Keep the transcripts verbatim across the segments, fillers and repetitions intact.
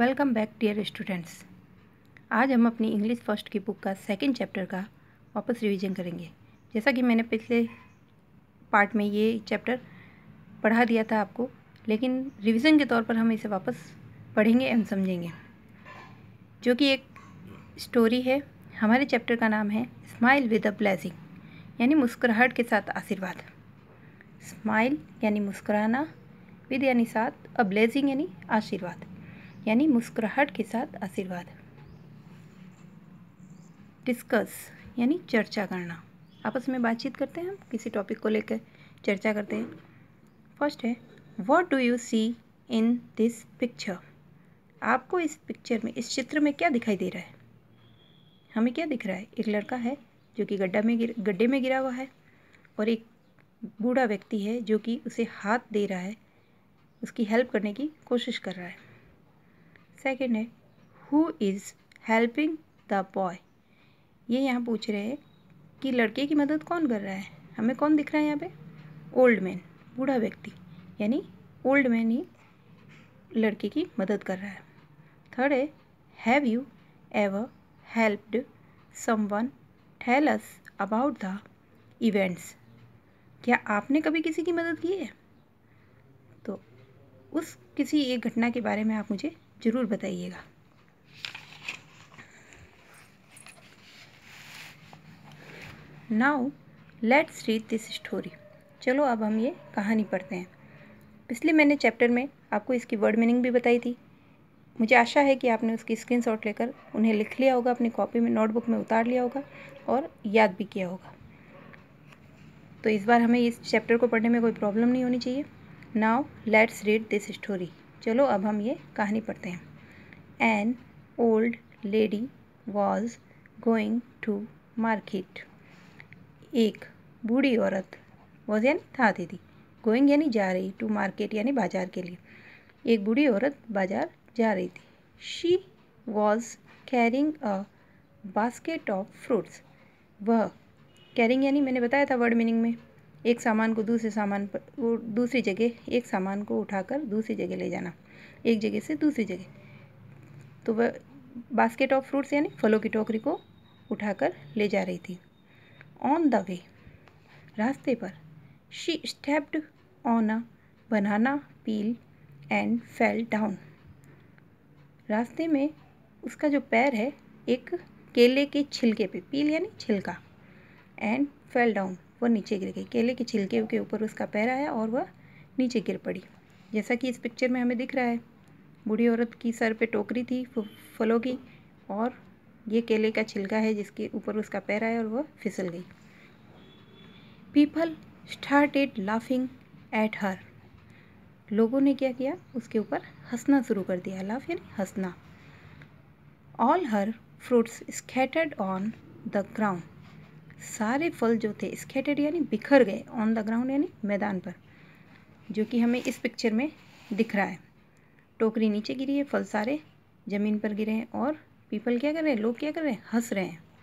Welcome back dear students. आज हम अपनी इंग्लिश फर्स्ट की बुक का सेकंड चैप्टर का वापस रिवीजन करेंगे। जैसा कि मैंने पिछले पार्ट में ये चैप्टर पढ़ा दिया था आपको, लेकिन रिवीजन के तौर पर हम इसे वापस पढ़ेंगे एवं समझेंगे, जो कि एक स्टोरी है। हमारे चैप्टर का नाम है स्माइल विद अ ब्लेसिंग, यानी मुस्कुराहट के साथ आशीर्वाद। स्माइल यानी मुस्कुराना, विद यानी साथ, अ ब्लेसिंग यानी आशीर्वाद, यानी मुस्कुराहट के साथ आशीर्वाद। डिस्कस यानी चर्चा करना, आपस में बातचीत करते हैं, हम किसी टॉपिक को लेकर चर्चा करते हैं। फर्स्ट है, what do you see in this picture. आपको इस पिक्चर में, इस चित्र में क्या दिखाई दे रहा है? हमें क्या दिख रहा है? एक लड़का है जो कि गड्ढा में गिर गड्ढे में गिरा हुआ है, और एक बूढ़ा व्यक्ति है जो कि उसे हाथ दे रहा है, उसकी हेल्प करने की कोशिश कर रहा है। सेकेंड है, who is helping the boy. ये यहाँ पूछ रहे हैं कि लड़के की मदद कौन कर रहा है। हमें कौन दिख रहा है यहाँ पे? ओल्ड मैन, बूढ़ा व्यक्ति, यानी ओल्ड मैन ही लड़के की मदद कर रहा है। थर्ड है, have you ever helped someone, tell us about the events. क्या आपने कभी किसी की मदद की है? तो उस किसी एक घटना के बारे में आप मुझे ज़रूर बताइएगा। Now let's read this story. चलो अब हम ये कहानी पढ़ते हैं। पिछले मैंने चैप्टर में आपको इसकी वर्ड मीनिंग भी बताई थी। मुझे आशा है कि आपने उसकी स्क्रीनशॉट लेकर उन्हें लिख लिया होगा, अपनी कॉपी में, नोटबुक में उतार लिया होगा और याद भी किया होगा। तो इस बार हमें इस चैप्टर को पढ़ने में कोई प्रॉब्लम नहीं होनी चाहिए। Now let's read this story. चलो अब हम ये कहानी पढ़ते हैं। An old lady was going to market. एक बूढ़ी औरत, वॉज यानी था, थी, गोइंग यानी जा रही, टू मार्केट यानी बाजार के लिए। एक बूढ़ी औरत बाजार जा रही थी। She was carrying a basket of fruits. वह, कैरिंग यानी मैंने बताया था वर्ड मीनिंग में, एक सामान को दूसरे सामान पर, वो दूसरी जगह, एक सामान को उठाकर दूसरी जगह ले जाना, एक जगह से दूसरी जगह। तो वह बास्केट ऑफ फ्रूट्स यानी फलों की टोकरी को उठाकर ले जा रही थी। ऑन द वे, रास्ते पर, she stepped on a banana peel and fell down. रास्ते में उसका जो पैर है एक केले के छिलके पे, पील यानी छिलका, एंड फेल डाउन, वो नीचे गिर गई। केले के छिलके के ऊपर उसका पैर आया और वह नीचे गिर पड़ी। जैसा कि इस पिक्चर में हमें दिख रहा है, बूढ़ी औरत की सर पे टोकरी थी फलों की, और ये केले का छिलका है जिसके ऊपर उसका पैर आया और वह फिसल गई। People started laughing at her. लोगों ने क्या किया? उसके ऊपर हंसना शुरू कर दिया। लाफ यानी हंसना। All her fruits scattered on the ground. सारे फल जो थे, स्कैटर्ड यानी बिखर गए, ऑन द ग्राउंड यानी मैदान पर, जो कि हमें इस पिक्चर में दिख रहा है। टोकरी नीचे गिरी है, फल सारे ज़मीन पर गिरे हैं, और पीपल क्या कर रहे हैं, लोग क्या कर रहे हैं, हंस रहे हैं।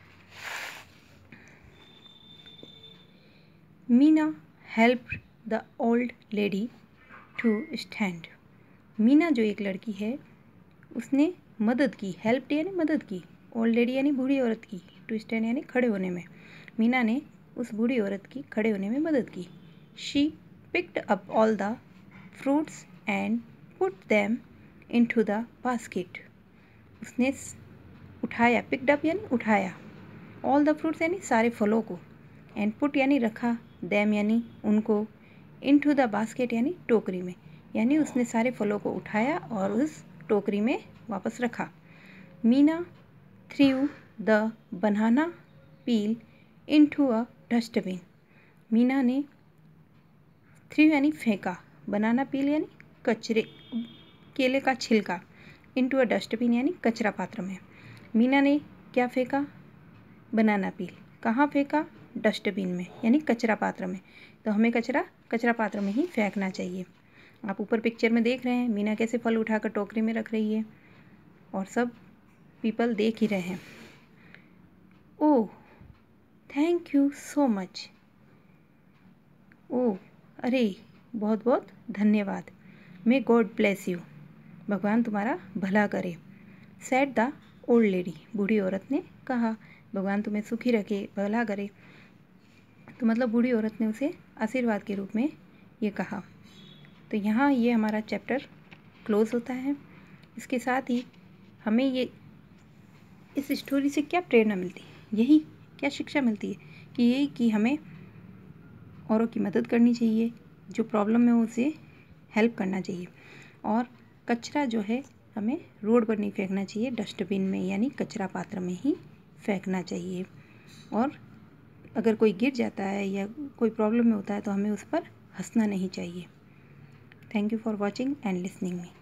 Meena helped the old lady to stand. Meena जो एक लड़की है, उसने मदद की, हेल्प यानी मदद की, ओल्ड लेडी यानी बूढ़ी औरत की, टू स्टैंड यानी खड़े होने में। मीना ने उस बूढ़ी औरत की खड़े होने में मदद की। She picked up all the fruits and put them into the basket. उसने उठाया, पिक्ड अप यानी उठाया, ऑल द फ्रूट्स यानी सारे फलों को, एंड पुट यानी रखा, देम यानी उनको, इनटू द बास्केट यानी टोकरी में, यानी उसने सारे फलों को उठाया और उस टोकरी में वापस रखा। Meena threw the banana peel into a dustbin. Meena ने थ्रू यानी फेंका, बनाना पील यानी कचरे, केले का छिलका, इनटू अ डस्टबिन यानी कचरा पात्र में। मीना ने क्या फेंका? बनाना पील। कहाँ फेंका? डस्टबिन में, यानी कचरा पात्र में। तो हमें कचरा कचरा पात्र में ही फेंकना चाहिए। आप ऊपर पिक्चर में देख रहे हैं मीना कैसे फल उठाकर टोकरी में रख रही है, और सब पीपल देख ही रहे हैं। Oh thank you so much. ओह, अरे बहुत बहुत धन्यवाद। May God bless you. भगवान तुम्हारा भला करे। सेड द ओल्ड लेडी, बूढ़ी औरत ने कहा। भगवान तुम्हें सुखी रखे, भला करे, तो मतलब बूढ़ी औरत ने उसे आशीर्वाद के रूप में ये कहा। तो यहाँ ये हमारा चैप्टर क्लोज़ होता है। इसके साथ ही हमें ये इस स्टोरी से क्या प्रेरणा मिलती है, यही क्या शिक्षा मिलती है कि यही कि हमें औरों की मदद करनी चाहिए, जो प्रॉब्लम में हो उसे हेल्प करना चाहिए, और कचरा जो है हमें रोड पर नहीं फेंकना चाहिए, डस्टबिन में यानी कचरा पात्र में ही फेंकना चाहिए। और अगर कोई गिर जाता है या कोई प्रॉब्लम में होता है तो हमें उस पर हंसना नहीं चाहिए। Thank you for watching and listening me.